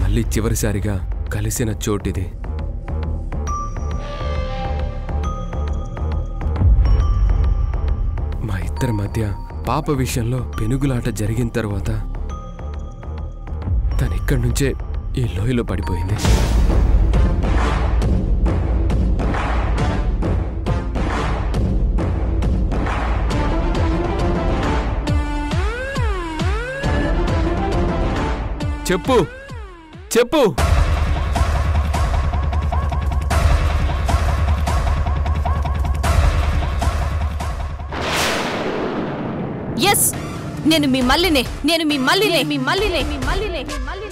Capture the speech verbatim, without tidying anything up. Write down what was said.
మళ్ళీ చివరిసారిగా కలిసిన చోటిది. మా ఇద్దరి మధ్య పాప విషయంలో పెనుగులాట జరిగిన తర్వాత తను ఇక్కడి నుంచే ఈ లోయలో పడిపోయింది. చెప్పు చెప్పు ఎస్, నేను మీ మల్లినే నేను మీ మల్లినే మీ మల్లినే మీ మల్లినే మీ మల్లినే